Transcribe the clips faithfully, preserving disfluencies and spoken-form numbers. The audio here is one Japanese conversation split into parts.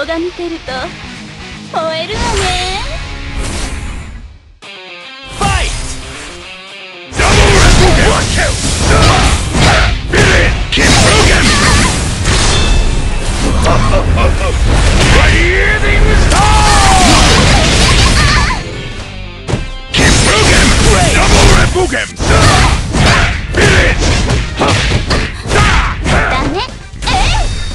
動画見てると燃えるわね。 ファイト！ダブルレッドワッキャウ！ビリー！キングガン！ハハハハ！ライディングスター！キングガン！ダブルレッドガン！ビリー！ ダメ。えい！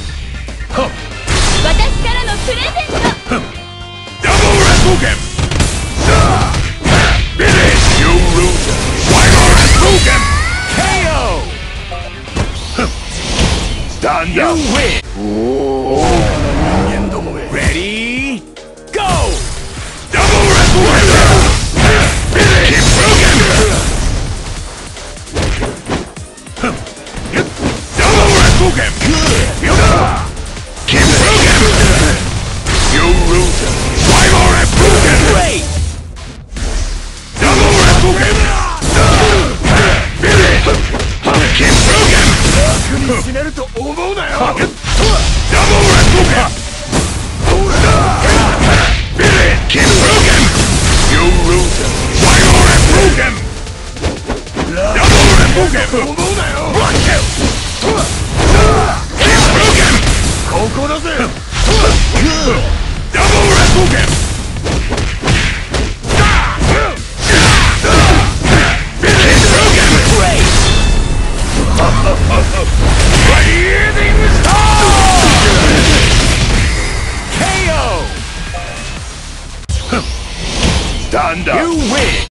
私からのプレゼント。 ダブルレッドゲームビリー You loser Final Red Broken ケーオー Stand up You win おお人間どもへ Ready Go ダブルレッドゲームビリー Keep broken ダブルレッドゲーム Keep broken You loser Final Red Broken Great Double Red Broken Billy Keep broken 楽に死ねると思うなよ Double Red Broken Billy Keep broken You loser Final Red Broken Double Red Broken 思うなよ Watch out Keep broken ここだぜ Double Red Broken Keep broken Great Lightning Star K O Stand up You win